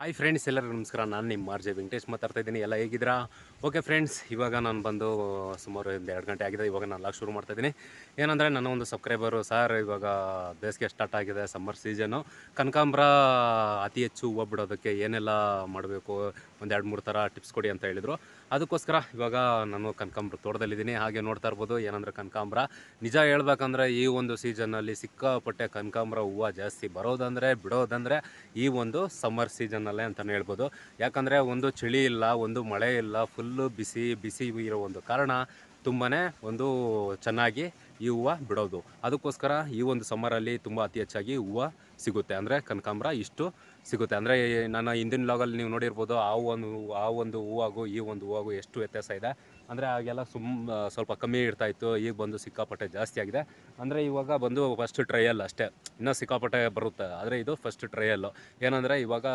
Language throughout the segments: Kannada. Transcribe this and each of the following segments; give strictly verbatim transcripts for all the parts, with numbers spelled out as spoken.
ಹಾಯ್ ಫ್ರೆಂಡ್ಸ್, ಎಲ್ಲರಿಗೂ ನಮಸ್ಕಾರ. ನಾನು ನಿಮ್ಮ ಆರ್ ಜೆ ವೆಂಕಟೇಶ್ ಮಾತಾಡ್ತಾ ಇದ್ದೀನಿ. ಎಲ್ಲ ಹೇಗಿದ್ದೀರಾ? ಓಕೆ ಫ್ರೆಂಡ್ಸ್, ಇವಾಗ ನಾನು ಬಂದು ಸುಮಾರು ಒಂದು ಎರಡು ಗಂಟೆ ಆಗಿದೆ. ಇವಾಗ ನಾನು ಲಾಗ್ ಶುರು ಮಾಡ್ತಾಯಿದ್ದೀನಿ. ಏನಂದರೆ ನನ್ನ ಒಂದು ಸಬ್ಸ್ಕ್ರೈಬರು, ಸರ್ ಇವಾಗ ಬೇಸಿಗೆ ಸ್ಟಾರ್ಟ್ ಆಗಿದೆ, ಸಮ್ಮರ್ ಸೀಸನು, ಕನಕಾಂಬರ ಅತಿ ಹೆಚ್ಚು ಹೂವು ಬಿಡೋದಕ್ಕೆ ಏನೆಲ್ಲ ಮಾಡಬೇಕು, ಒಂದು ಎರಡು ಮೂರು ಥರ ಟಿಪ್ಸ್ ಕೊಡಿ ಅಂತ ಹೇಳಿದರು. ಅದಕ್ಕೋಸ್ಕರ ಇವಾಗ ನಾನು ಕನಕಾಂಬರ ತೋಟದಲ್ಲಿದ್ದೀನಿ. ಹಾಗೆ ನೋಡ್ತಾ ಇರ್ಬೋದು, ಏನಂದರೆ ಕನಕಾಂಬರ ನಿಜ ಹೇಳ್ಬೇಕಂದ್ರೆ ಈ ಒಂದು ಸೀಸನ್ನಲ್ಲಿ ಸಿಕ್ಕಾಪಟ್ಟೆ ಕನಕಾಂಬರ ಹೂವು ಜಾಸ್ತಿ ಬರೋದಂದರೆ ಬಿಡೋದಂದರೆ ಈ ಒಂದು ಸಮ್ಮರ್ ಸೀಸನ್ನಲ್ಲೇ ಅಂತಲೇ ಹೇಳ್ಬೋದು. ಯಾಕಂದರೆ ಒಂದು ಚಳಿ ಇಲ್ಲ, ಒಂದು ಮಳೆ ಇಲ್ಲ, ಫುಲ್ಲು ಬಿಸಿ ಬಿಸಿ ಇರೋ ಒಂದು ಕಾರಣ ತುಂಬಾ ಒಂದು ಚೆನ್ನಾಗಿ ಈ ಹೂವು ಬಿಡೋದು. ಅದಕ್ಕೋಸ್ಕರ ಈ ಒಂದು ಸಮ್ಮರಲ್ಲಿ ತುಂಬ ಅತಿ ಹೆಚ್ಚಾಗಿ ಹೂವು ಸಿಗುತ್ತೆ, ಅಂದರೆ ಕನಕಾಂಬರ ಇಷ್ಟು ಸಿಗುತ್ತೆ. ಅಂದರೆ ನಾನು ಹಿಂದಿನ ಲಾಗಲ್ಲಿ ನೀವು ನೋಡಿರ್ಬೋದು, ಆ ಒಂದು ಆ ಒಂದು ಹೂವಾಗೂ ಈ ಒಂದು ಹೂವಾಗೂ ಎಷ್ಟು ವ್ಯತ್ಯಾಸ ಇದೆ. ಅಂದರೆ ಆಗೆಲ್ಲ ಸುಮ್ ಸ್ವಲ್ಪ ಕಮ್ಮಿ ಇರ್ತಾಯಿತ್ತು, ಈಗ ಬಂದು ಸಿಕ್ಕಾಪಟ್ಟೆ ಜಾಸ್ತಿ ಆಗಿದೆ. ಅಂದರೆ ಇವಾಗ ಬಂದು ಫಸ್ಟ್ ಟ್ರಯಲ್ ಅಷ್ಟೇ, ಇನ್ನೂ ಸಿಕ್ಕಾಪಟ್ಟೆ ಬರುತ್ತೆ. ಆದರೆ ಇದು ಫಸ್ಟ್ ಟ್ರಯಲ್ಲು. ಏನಂದರೆ ಇವಾಗ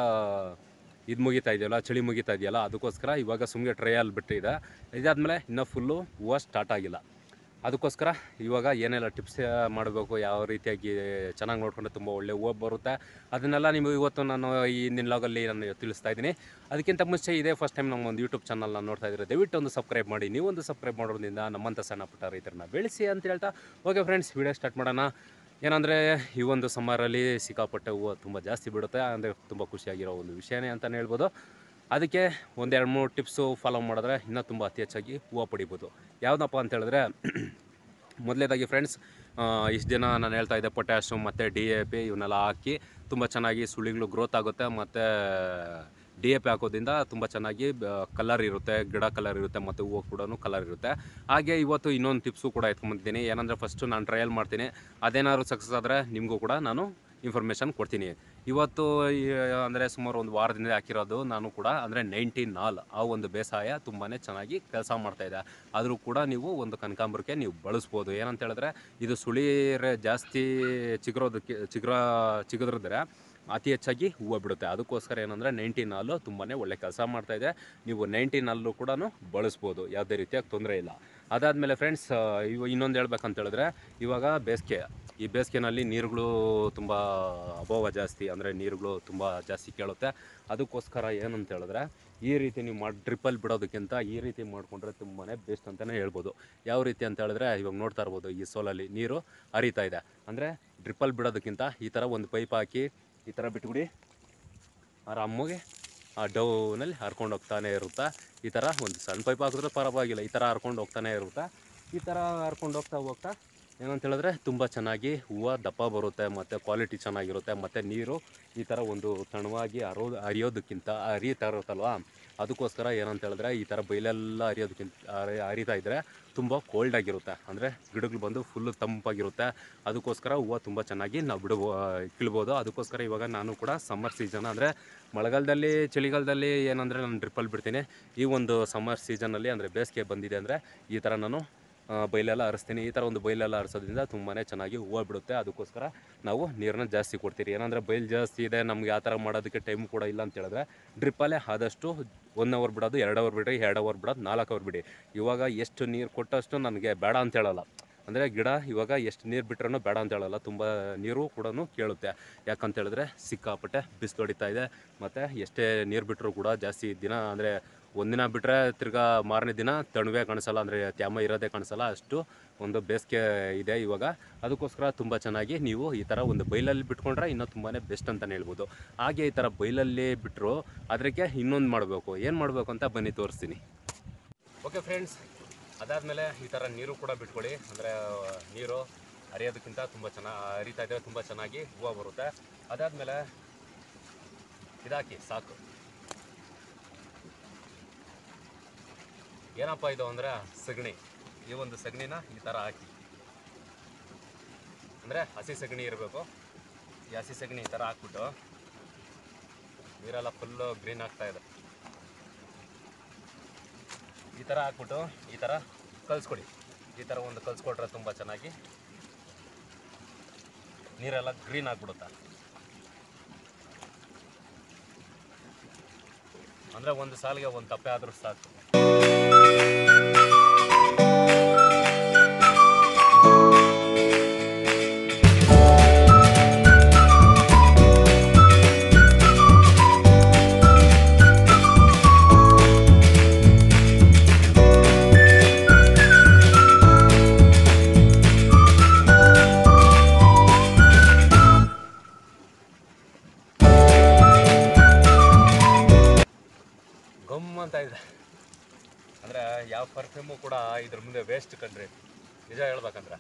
ಇದು ಮುಗಿತಾ ಇದೆಯಲ್ಲ, ಚಳಿ ಮುಗಿತಾ ಇದೆಯಲ್ಲ, ಅದಕ್ಕೋಸ್ಕರ ಇವಾಗ ಸುಮ್ಮನೆ ಟ್ರಯಲ್ ಬಿಟ್ಟಿದೆ. ಇದಾದಮೇಲೆ ಇನ್ನೂ ಫುಲ್ಲು ಹೂವು ಸ್ಟಾರ್ಟ್ ಆಗಿಲ್ಲ. ಅದಕ್ಕೋಸ್ಕರ ಇವಾಗ ಏನೆಲ್ಲ ಟಿಪ್ಸ್ ಮಾಡಬೇಕು, ಯಾವ ರೀತಿಯಾಗಿ ಚೆನ್ನಾಗಿ ನೋಡಿಕೊಂಡ್ರೆ ತುಂಬ ಒಳ್ಳೆ ಹೂವು ಬರುತ್ತೆ, ಅದನ್ನೆಲ್ಲ ನೀವು ಇವತ್ತು ನಾನು ಈ ಹಿಂದಿನ ಲಾಗಲ್ಲಿ ನಾನು ತಿಳಿಸ್ತಾ ಇದ್ದೀನಿ. ಅದಕ್ಕಿಂತ ಮುಂಚೆ ಇದೇ ಫಸ್ಟ್ ಟೈಮ್ ನಮ್ಮ ಒಂದು ಯೂಟ್ಯೂಬ್ ಚಾನಲ್ನ ನೋಡ್ತಾ ಇದ್ದರೆ ದಯವಿಟ್ಟು ಒಂದು ಸಬ್ಸ್ಕ್ರೈಬ್ ಮಾಡಿ. ನೀವೊಂದು ಸಬ್ಸ್ಕ್ರೈಬ್ ಮಾಡೋದ್ರಿಂದ ನಮ್ಮಂಥ ಸಣ್ಣ ಪುಟ್ಟ ರೈತರನ್ನ ಬೆಳೆಸಿ ಅಂತ ಹೇಳ್ತಾ, ಓಕೆ ಫ್ರೆಂಡ್ಸ್, ವಿಡಿಯೋ ಸ್ಟಾರ್ಟ್ ಮಾಡೋಣ. ಏನಂದರೆ ಈ ಒಂದು ಸಮ್ಮರಲ್ಲಿ ಸಿಕ್ಕಾಪಟ್ಟೆ ಹೂವು ತುಂಬ ಜಾಸ್ತಿ ಬಿಡುತ್ತೆ, ಅಂದರೆ ತುಂಬ ಖುಷಿಯಾಗಿರೋ ಒಂದು ವಿಷಯನೇ ಅಂತಲೇ ಹೇಳ್ಬೋದು. ಅದಕ್ಕೆ ಒಂದೆರಡು ಮೂರು ಟಿಪ್ಸು ಫಾಲೋ ಮಾಡಿದ್ರೆ ಇನ್ನೂ ತುಂಬ ಅತಿ ಹೆಚ್ಚಾಗಿ ಹೂವು ಪಡಿಬೋದು. ಯಾವುದಪ್ಪ ಅಂತ ಹೇಳಿದ್ರೆ, ಮೊದಲೇದಾಗಿ ಫ್ರೆಂಡ್ಸ್, ಇಷ್ಟು ದಿನ ನಾನು ಹೇಳ್ತಾ ಇದ್ದೆ ಪೊಟ್ಯಾಶು ಮತ್ತು ಡಿ ಎ ಪಿ ಇವನ್ನೆಲ್ಲ ಹಾಕಿ ತುಂಬ ಚೆನ್ನಾಗಿ ಸುಳಿಗಳು ಗ್ರೋತ್ ಆಗುತ್ತೆ. ಮತ್ತು ಡಿ ಎ ಪಿ ಹಾಕೋದ್ರಿಂದ ತುಂಬ ಚೆನ್ನಾಗಿ ಕಲರ್ ಇರುತ್ತೆ, ಗಿಡ ಕಲರ್ ಇರುತ್ತೆ, ಮತ್ತು ಹೂವು ಕೂಡ ಕಲರ್ ಇರುತ್ತೆ. ಹಾಗೆ ಇವತ್ತು ಇನ್ನೊಂದು ಟಿಪ್ಸು ಕೂಡ ಎತ್ಕೊಂಡ್ಬಂದಿದ್ದೀನಿ. ಏನಂದರೆ ಫಸ್ಟು ನಾನು ಟ್ರಯಲ್ ಮಾಡ್ತೀನಿ, ಅದೇನಾದ್ರು ಸಕ್ಸಸ್ ಆದರೆ ನಿಮಗೂ ಕೂಡ ನಾನು ಇನ್ಫಾರ್ಮೇಷನ್ ಕೊಡ್ತೀನಿ. ಇವತ್ತು ಅಂದರೆ ಸುಮಾರು ಒಂದು ವಾರದಿಂದ ಹಾಕಿರೋದು ನಾನು ಕೂಡ, ಅಂದರೆ ನೈಂಟಿ ನಾಲ್ ಆ ಒಂದು ಬೇಸಾಯ ತುಂಬಾ ಚೆನ್ನಾಗಿ ಕೆಲಸ ಮಾಡ್ತಾಯಿದೆ. ಆದರೂ ಕೂಡ ನೀವು ಒಂದು ಕನಕಾಂಬರಕ್ಕೆ ನೀವು ಬಳಸ್ಬೋದು. ಏನಂತ ಹೇಳಿದ್ರೆ, ಇದು ಸುಳಿ ಜಾಸ್ತಿ ಚಿಗುರೋದಕ್ಕೆ ಚಿಗುರ ಚಿಗುರಿದ್ರೆ ಅತಿ ಹೆಚ್ಚಾಗಿ ಹೂವು ಬಿಡುತ್ತೆ. ಅದಕ್ಕೋಸ್ಕರ ಏನಂದರೆ ನೈಂಟಿ ನಾಲು ತುಂಬಾ ಒಳ್ಳೆ ಕೆಲಸ ಮಾಡ್ತಾಯಿದೆ. ನೀವು ನೈಂಟಿ ನಾಲು ಕೂಡ ಬಳಸ್ಬೋದು, ಯಾವುದೇ ರೀತಿಯಾಗಿ ತೊಂದರೆ ಇಲ್ಲ. ಅದಾದಮೇಲೆ ಫ್ರೆಂಡ್ಸ್, ಇವ ಇನ್ನೊಂದು ಹೇಳ್ಬೇಕಂತ ಹೇಳಿದ್ರೆ, ಇವಾಗ ಬೇಸಿಗೆ, ಈ ಬೇಸಿಗೆನಲ್ಲಿ ನೀರುಗಳು ತುಂಬ ಅಭಾವ ಜಾಸ್ತಿ, ಅಂದರೆ ನೀರುಗಳು ತುಂಬ ಜಾಸ್ತಿ ಕೇಳುತ್ತೆ. ಅದಕ್ಕೋಸ್ಕರ ಏನಂತ ಹೇಳಿದ್ರೆ, ಈ ರೀತಿ ನೀವು ಮಾಡಿ ಡ್ರಿಪ್ಪಲ್ಲಿ ಬಿಡೋದಕ್ಕಿಂತ ಈ ರೀತಿ ಮಾಡಿಕೊಂಡ್ರೆ ತುಂಬಾ ಬೆಸ್ಟ್ ಅಂತಲೇ ಹೇಳ್ಬೋದು. ಯಾವ ರೀತಿ ಅಂತ ಹೇಳಿದ್ರೆ, ಇವಾಗ ನೋಡ್ತಾ ಇರ್ಬೋದು, ಈ ಸೋಲಲ್ಲಿ ನೀರು ಹರಿತಾ ಇದೆ. ಅಂದರೆ ಡ್ರಿಪ್ಪಲ್ಲಿ ಬಿಡೋದಕ್ಕಿಂತ ಈ ಥರ ಒಂದು ಪೈಪ್ ಹಾಕಿ ಈ ಥರ ಬಿಟ್ಬಿಡಿ, ಆರಾಮಾಗಿ ಆ ಡೌನಲ್ಲಿ ಹರ್ಕೊಂಡು ಹೋಗ್ತಾನೆ ಇರುತ್ತೆ. ಈ ಥರ ಒಂದು ಸಣ್ಣ ಪೈಪ್ ಹಾಕಿದ್ರೆ ಪರವಾಗಿಲ್ಲ, ಈ ಥರ ಹರ್ಕೊಂಡು ಹೋಗ್ತಾನೆ ಇರುತ್ತೆ. ಈ ಥರ ಹರ್ಕೊಂಡು ಹೋಗ್ತಾ ಹೋಗ್ತಾ ಏನಂತ ಹೇಳಿದ್ರೆ ತುಂಬ ಚೆನ್ನಾಗಿ ಹೂವು ದಪ್ಪ ಬರುತ್ತೆ, ಮತ್ತು ಕ್ವಾಲಿಟಿ ಚೆನ್ನಾಗಿರುತ್ತೆ. ಮತ್ತು ನೀರು ಈ ಥರ ಒಂದು ತಣವಾಗಿ ಹರೋ ಹರಿಯೋದಕ್ಕಿಂತ ಹರಿತಾ ಇರುತ್ತಲ್ವ, ಅದಕ್ಕೋಸ್ಕರ ಏನಂತ ಹೇಳಿದ್ರೆ ಈ ಥರ ಬೈಲೆಲ್ಲ ಹರಿಯೋದಕ್ಕಿಂತ ಹರಿತಾ ಇದ್ದರೆ ತುಂಬ ಕೋಲ್ಡಾಗಿರುತ್ತೆ, ಅಂದರೆ ಗಿಡಗಳು ಬಂದು ಫುಲ್ಲು ತಂಪಾಗಿರುತ್ತೆ. ಅದಕ್ಕೋಸ್ಕರ ಹೂವು ತುಂಬ ಚೆನ್ನಾಗಿ ನಾವು ಬಿಡ್ಬೋ ಕೀಳ್ಬೋದು. ಅದಕ್ಕೋಸ್ಕರ ಇವಾಗ ನಾನು ಕೂಡ ಸಮ್ಮರ್ ಸೀಸನ್, ಅಂದರೆ ಮಳೆಗಾಲದಲ್ಲಿ ಚಳಿಗಾಲದಲ್ಲಿ ಏನಂದರೆ ನಾನು ಡ್ರಿಪ್ಪಲ್ಲಿ ಬಿಡ್ತೀನಿ. ಈ ಒಂದು ಸಮ್ಮರ್ ಸೀಸನಲ್ಲಿ, ಅಂದರೆ ಬೇಸಿಗೆ ಬಂದಿದೆ ಅಂದರೆ ಈ ಥರ ನಾನು ಬೈಲೆಲ್ಲ ಹರಿಸ್ತೀನಿ. ಈ ಥರ ಒಂದು ಬೈಲೆಲ್ಲ ಹರಿಸೋದ್ರಿಂದ ತುಂಬಾ ಚೆನ್ನಾಗಿ ಹೂವು ಬಿಡುತ್ತೆ. ಅದಕ್ಕೋಸ್ಕರ ನಾವು ನೀರನ್ನ ಜಾಸ್ತಿ ಕೊಡ್ತೀರಿ. ಏನಂದರೆ ಬೈಲ್ ಜಾಸ್ತಿ ಇದೆ, ನಮ್ಗೆ ಆ ಥರ ಮಾಡೋದಕ್ಕೆ ಟೈಮ್ ಕೂಡ ಇಲ್ಲ ಅಂತ ಹೇಳಿದ್ರೆ, ಡ್ರಿಪ್ಪಲ್ಲೇ ಆದಷ್ಟು ಒನ್ ಅವರ್ ಬಿಡೋದು, ಎರಡು ಅವರ್ ಬಿಡ್ರಿ, ಎರಡು ಅವರ್ ಬಿಡೋದು, ನಾಲ್ಕು ಅವರ್ ಬಿಡಿ. ಇವಾಗ ಎಷ್ಟು ನೀರು ಕೊಟ್ಟಷ್ಟು ನನಗೆ ಬೇಡ ಅಂತ ಹೇಳಲ್ಲ, ಅಂದರೆ ಗಿಡ ಇವಾಗ ಎಷ್ಟು ನೀರು ಬಿಟ್ರೂ ಬೇಡ ಅಂತ ಹೇಳಲ್ಲ, ತುಂಬ ನೀರು ಕೂಡ ಕೇಳುತ್ತೆ. ಯಾಕಂತ ಹೇಳಿದ್ರೆ ಸಿಕ್ಕಾಪಟ್ಟೆ ಬಿಸಿಲು ಹೊಡಿತಾ ಇದೆ, ಮತ್ತು ಎಷ್ಟೇ ನೀರು ಬಿಟ್ಟರೂ ಕೂಡ ಜಾಸ್ತಿ ದಿನ, ಅಂದರೆ ಒಂದಿನ ಬಿಟ್ಟರೆ ತಿರ್ಗಾ ಮಾರನೇ ದಿನ ತಣುವೆ ಕಾಣಿಸಲ್ಲ, ಅಂದರೆ ತ್ಯಾಮ ಇರೋದೇ ಕಾಣಿಸಲ್ಲ, ಅಷ್ಟು ಒಂದು ಬೇಸಿಗೆ ಇದೆ ಇವಾಗ. ಅದಕ್ಕೋಸ್ಕರ ತುಂಬ ಚೆನ್ನಾಗಿ ನೀವು ಈ ಥರ ಒಂದು ಬೈಲಲ್ಲಿ ಬಿಟ್ಕೊಂಡ್ರೆ ಇನ್ನೂ ತುಂಬಾ ಬೆಸ್ಟ್ ಅಂತಲೇ ಹೇಳ್ಬೋದು. ಹಾಗೆ ಈ ಥರ ಬೈಲಲ್ಲಿ ಬಿಟ್ಟರು ಅದಕ್ಕೆ ಇನ್ನೊಂದು ಮಾಡಬೇಕು, ಏನು ಮಾಡಬೇಕು ಅಂತ ಬನ್ನಿ ತೋರಿಸ್ತೀನಿ. ಓಕೆ ಫ್ರೆಂಡ್ಸ್, ಅದಾದಮೇಲೆ ಈ ಥರ ನೀರು ಕೂಡ ಬಿಟ್ಕೊಳ್ಳಿ, ಅಂದರೆ ನೀರು ಹರಿಯೋದಕ್ಕಿಂತ ತುಂಬ ಚೆನ್ನಾಗಿ ಹರಿತಾ ಇದ್ದರೆ ತುಂಬ ಚೆನ್ನಾಗಿ ಹೂವು ಬರುತ್ತೆ. ಅದಾದಮೇಲೆ ಇದಾಕಿ ಸಾಕು. ಏನಪ್ಪ ಇದು ಅಂದರೆ ಸಗಣಿ. ಈ ಒಂದು ಸಗಣಿನ ಈ ಥರ ಹಾಕಿ, ಅಂದರೆ ಹಸಿ ಸಗಣಿ ಇರಬೇಕು. ಈ ಹಸಿ ಸಗಣಿ ಈ ಥರ ಹಾಕ್ಬಿಟ್ಟು ನೀರೆಲ್ಲ ಫುಲ್ಲು ಗ್ರೀನ್ ಆಗ್ತಾ ಇದೆ. ಈ ಥರ ಹಾಕ್ಬಿಟ್ಟು ಈ ಥರ ಕಲಿಸ್ಕೊಡಿ. ಈ ಥರ ಒಂದು ಕಲಿಸ್ಕೊಟ್ರೆ ತುಂಬ ಚೆನ್ನಾಗಿ ನೀರೆಲ್ಲ ಗ್ರೀನ್ ಆಗಿಬಿಡುತ್ತೆ. ಅಂದರೆ ಒಂದು ಸಾಲಿಗೆ ಒಂದು ತಪ್ಪೆ ಆದರೂ ಸಾಕು. ಪರ್ಫ್ಯೂಮ್ ಅಂತ ಇದೆ, ಅಂದರೆ ಯಾವ ಪರ್ಫ್ಯೂಮು ಕೂಡ ಇದ್ರ ಮುಂದೆ ವೇಸ್ಟ್ ಕಣ್ರಿ, ನಿಜ ಹೇಳ್ಬೇಕಂದ್ರೆ.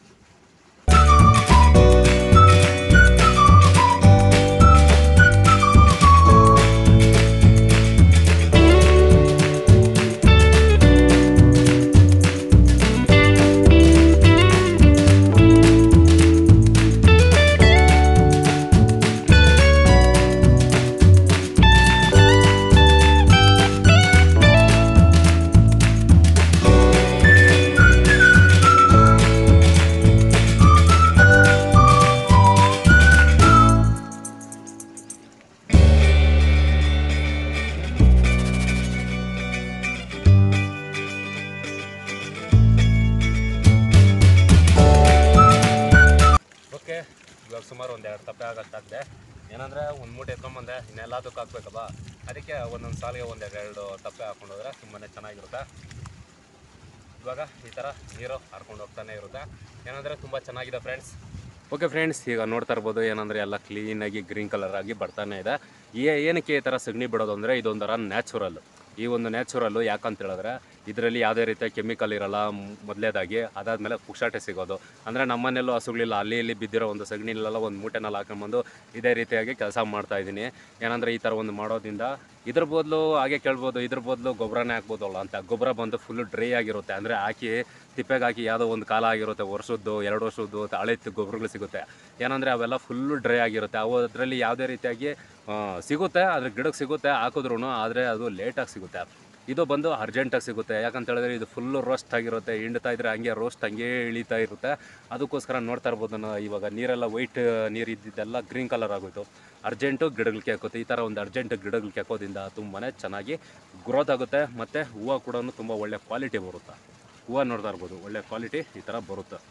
ಇವಾಗ ಸುಮಾರು ಒಂದು ಎರಡು ತಪ್ಪೆ ಆಗೋಷ್ಟಾಗಿದೆ. ಏನಂದರೆ ಒಂದು ಮೂಟೆ ಎತ್ಕೊಂಬಂದೆ, ಇನ್ನೆಲ್ಲದಕ್ಕೂ ಹಾಕ್ಬೇಕಪ್ಪ, ಅದಕ್ಕೆ ಒಂದೊಂದು ಸಾಲಿಗೆ ಒಂದೆರಡು ತಪ್ಪೆ ಹಾಕ್ಕೊಂಡು ಹೋದ್ರೆ ತುಂಬಾ ಚೆನ್ನಾಗಿರುತ್ತೆ. ಇವಾಗ ಈ ಥರ ನೀರು ಹರ್ಕೊಂಡು ಹೋಗ್ತಾನೆ ಇರುತ್ತೆ. ಏನಂದರೆ ತುಂಬ ಚೆನ್ನಾಗಿದೆ ಫ್ರೆಂಡ್ಸ್. ಓಕೆ ಫ್ರೆಂಡ್ಸ್, ಈಗ ನೋಡ್ತಾ ಇರ್ಬೋದು ಏನಂದರೆ ಎಲ್ಲ ಕ್ಲೀನಾಗಿ ಗ್ರೀನ್ ಕಲರ್ ಆಗಿ ಬರ್ತಾನೆ ಇದೆ. ಏನಕ್ಕೆ ಈ ಥರ ಸಗಣಿ ಬಿಡೋದು ಅಂದರೆ ಇದೊಂಥರ ನ್ಯಾಚುರಲ್. ಈ ಒಂದು ನ್ಯಾಚುರಲ್ಲು ಯಾಕಂತ ಹೇಳಿದ್ರೆ ಇದರಲ್ಲಿ ಯಾವುದೇ ರೀತಿಯ ಕೆಮಿಕಲ್ ಇರೋಲ್ಲ ಮೊದಲೇದಾಗಿ. ಅದಾದಮೇಲೆ ಪುಕ್ಷಾಟೆ ಸಿಗೋದು, ಅಂದರೆ ನಮ್ಮನೆಲ್ಲೂ ಹಸುಗಳಿಲ್ಲ, ಅಲ್ಲಿ ಇಲ್ಲಿ ಬಿದ್ದಿರೋ ಒಂದು ಸಗಣಿಲೆಲ್ಲ ಒಂದು ಮೂಟೆನಲ್ಲಿ ಹಾಕೊಂಡ್ಬಂದು ಇದೇ ರೀತಿಯಾಗಿ ಕೆಲಸ ಮಾಡ್ತಾಯಿದ್ದೀನಿ. ಏನಂದರೆ ಈ ಥರ ಒಂದು ಮಾಡೋದ್ರಿಂದ ಇದ್ರ ಬದಲು ಹಾಗೆ ಕೇಳ್ಬೋದು, ಇದ್ರ ಬದಲು ಗೊಬ್ಬರನೇ ಹಾಕ್ಬೋದಲ್ಲ ಅಂತ. ಗೊಬ್ಬರ ಬಂದು ಫುಲ್ಲು ಡ್ರೈ ಆಗಿರುತ್ತೆ, ಅಂದರೆ ಹಾಕಿ ತಿಪ್ಪೆಗೆ ಹಾಕಿ ಯಾವುದೋ ಒಂದು ಕಾಲ ಆಗಿರುತ್ತೆ, ವರ್ಷದ್ದು ಎರಡು ವರ್ಷದ್ದು ಹಳೆತ್ತು ಗೊಬ್ಬರಗಳು ಸಿಗುತ್ತೆ. ಏನಂದರೆ ಅವೆಲ್ಲ ಫುಲ್ಲು ಡ್ರೈ ಆಗಿರುತ್ತೆ. ಅವು ಅದರಲ್ಲಿ ಯಾವುದೇ ರೀತಿಯಾಗಿ ಸಿಗುತ್ತೆ, ಅದ್ರ ಗಿಡಕ್ಕೆ ಸಿಗುತ್ತೆ ಹಾಕಿದ್ರೂ, ಆದರೆ ಅದು ಲೇಟಾಗಿ ಸಿಗುತ್ತೆ. ಇದು ಬಂದು ಅರ್ಜೆಂಟಾಗಿ ಸಿಗುತ್ತೆ. ಯಾಕಂತ ಹೇಳಿದ್ರೆ ಇದು ಫುಲ್ಲು ರೋಸ್ಟ್ ಆಗಿರುತ್ತೆ, ಹಿಂಡ್ತಾ ಇದ್ರೆ ಹಂಗೆ ರೋಸ್ಟ್ ಹಂಗೆ ಇಳಿತಾ ಇರುತ್ತೆ. ಅದಕ್ಕೋಸ್ಕರ ನೋಡ್ತಾ ಇರ್ಬೋದು ನಾನು ಇವಾಗ ನೀರೆಲ್ಲ ವೈಟ್ ನೀರು ಇದ್ದಿದ್ದೆಲ್ಲ ಗ್ರೀನ್ ಕಲರ್ ಆಗೋಯ್ತು. ಅರ್ಜೆಂಟು ಗಿಡಗಳಿಗೆ ಹಾಕೋದು, ಈ ಥರ ಒಂದು ಅರ್ಜೆಂಟ್ ಗಿಡಗಳಿಗೆ ಹಾಕೋದ್ರಿಂದ ತುಂಬಾ ಚೆನ್ನಾಗಿ ಗ್ರೋತ್ ಆಗುತ್ತೆ. ಮತ್ತು ಹೂವು ಕೂಡ ತುಂಬ ಒಳ್ಳೆ ಕ್ವಾಲಿಟಿ ಬರುತ್ತೆ. ಹೂವು ನೋಡ್ತಾ ಇರ್ಬೋದು ಒಳ್ಳೆ ಕ್ವಾಲಿಟಿ ಈ ಥರ ಬರುತ್ತೆ.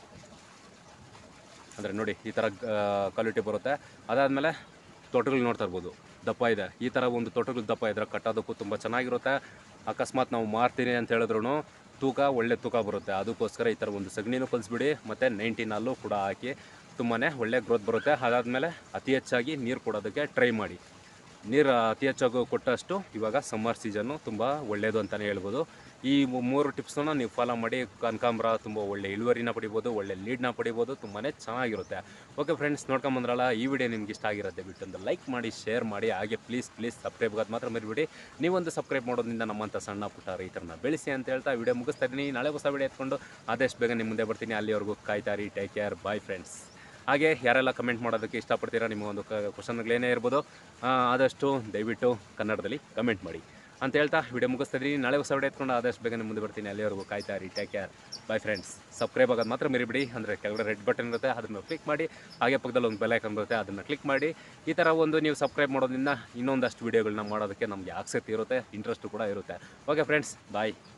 ಅಂದರೆ ನೋಡಿ ಈ ಥರ ಕ್ವಾಲಿಟಿ ಬರುತ್ತೆ. ಅದಾದಮೇಲೆ ತೊಟಗಳು ನೋಡ್ತಾ ಇರ್ಬೋದು ದಪ್ಪ ಇದೆ. ಈ ಥರ ಒಂದು ತೊಟಗಳು ದಪ್ಪ ಇದ್ರೆ ಕಟ್ಟೋದಕ್ಕೂ ತುಂಬ ಚೆನ್ನಾಗಿರುತ್ತೆ. ಅಕಸ್ಮಾತ್ ನಾವು ಮಾರ್ತೀನಿ ಅಂತ ಹೇಳಿದ್ರು ತೂಕ ಒಳ್ಳೆ ತೂಕ ಬರುತ್ತೆ. ಅದಕ್ಕೋಸ್ಕರ ಈ ಥರ ಒಂದು ಸಗಣಿನೂ ಕಲಿಸ್ಬಿಡಿ, ಮತ್ತು ನೈಂಟೀನ್ ಅಲ್ಲೂ ಕೂಡ ಹಾಕಿ ತುಂಬಾ ಒಳ್ಳೆ ಗ್ರೋತ್ ಬರುತ್ತೆ. ಅದಾದಮೇಲೆ ಅತಿ ಹೆಚ್ಚಾಗಿ ನೀರು ಕೊಡೋದಕ್ಕೆ ಟ್ರೈ ಮಾಡಿ. ನೀರು ಅತಿ ಹೆಚ್ಚಾಗಿ ಕೊಟ್ಟಷ್ಟು ಇವಾಗ ಸಮ್ಮರ್ ಸೀಸನ್ನು ತುಂಬ ಒಳ್ಳೆಯದು ಅಂತಲೇ ಹೇಳ್ಬೋದು. ಈ ಮೂರು ಟಿಪ್ಸನ್ನು ನೀವು ಫಾಲೋ ಮಾಡಿ ಕನಕಾಂಬರ ತುಂಬ ಒಳ್ಳೆ ಇಳುವರಿನ ಪಡಿಬೋದು, ಒಳ್ಳೆ ಲೀಡ್ನ ಪಡಿಬೋದು, ತುಂಬಾ ಚೆನ್ನಾಗಿರುತ್ತೆ. ಓಕೆ ಫ್ರೆಂಡ್ಸ್, ನೋಡ್ಕೊಂಬಂದ್ರಲ್ಲ, ಈ ವಿಡಿಯೋ ನಿಮ್ಗೆ ಇಷ್ಟ ಆಗಿರುತ್ತೆ ಬಿಟ್ಟೊಂದು ಲೈಕ್ ಮಾಡಿ, ಶೇರ್ ಮಾಡಿ, ಹಾಗೆ ಪ್ಲೀಸ್ ಪ್ಲೀಸ್ ಸಬ್ಸ್ಕ್ರೈಬ್ ಆಗೋದು ಮಾತ್ರ ಮರಿಬೇಡಿ. ನೀವೊಂದು ಸಬ್ಸ್ಕ್ರೈಬ್ ಮಾಡೋದ್ರಿಂದ ನಮ್ಮಂಥ ಸಣ್ಣ ಪುಟ್ಟ ರೈತರನ್ನ ಬೆಳೆಸಿ ಅಂತ ಹೇಳ್ತಾ ವಿಡಿಯೋ ಮುಗಿಸ್ತಾ ಇದ್ದೀನಿ. ನಾಳೆ ಹೊಸ ವಿಡಿಯೋ ಎತ್ಕೊಂಡು ಆದಷ್ಟು ಬೇಗ ನಿಮ್ಮ ಮುಂದೆ ಬರ್ತೀನಿ. ಅಲ್ಲಿವರೆಗೂ ಕಾಯ್ತಾರಿ. Take care, bye friends. ಹಾಗೆ ಯಾರೆಲ್ಲ ಕಮೆಂಟ್ ಮಾಡೋದಕ್ಕೆ ಇಷ್ಟಪಡ್ತೀರಾ, ನಿಮ್ಮ ಒಂದು ಕ್ವಶನ್ಗಳೇನೇ ಇರ್ಬೋದು, ಆದಷ್ಟು ದಯವಿಟ್ಟು ಕನ್ನಡದಲ್ಲಿ ಕಮೆಂಟ್ ಮಾಡಿ ಅಂತ ಹೇಳ್ತಾ ವಿಡಿಯೋ ಮುಗಿಸ್ತಾ ಇದ್ದೀನಿ. ನಾಳೆ ಹೊಸ ವಿಡಿಯೋ ಎತ್ಕೊಂಡು ಆದಷ್ಟು ಬೇಗ ನಿಮ್ಮ ಮುಂದೆ ಬರ್ತೀನಿ. ಅಲ್ಲಿವರೆಗೂ ಕಾಯ್ತಾರಿ. Take care, bye friends. Subscribe ಆಗೋದು ಮಾತ್ರ ಮರಿಬಿಡಿ. ಅಂದರೆ ಕೆಳಗಡೆ ರೆಡ್ ಬಟನ್ ಇರುತ್ತೆ, ಅದನ್ನು ಕ್ಲಿಕ್ ಮಾಡಿ. ಹಾಗೆ ಪಕ್ಕದಲ್ಲಿ ಒಂದು ಬೆಲ್ ಐಕಾನ್ ಬರುತ್ತೆ, ಅದನ್ನು ಕ್ಲಿಕ್ ಮಾಡಿ. ಈ ಥರ ಒಂದು ನೀವು ಸಬ್ಸ್ಕ್ರೈಬ್ ಮಾಡೋದ್ರಿಂದ ಇನ್ನೊಂದಷ್ಟು ವೀಡಿಯೋಗಳನ್ನ ಮಾಡೋದಕ್ಕೆ ನಮಗೆ ಆಸಕ್ತಿ ಇರುತ್ತೆ, ಇಂಟ್ರೆಸ್ಟು ಕೂಡ ಇರುತ್ತೆ. ಓಕೆ ಫ್ರೆಂಡ್ಸ್, ಬಾಯ್.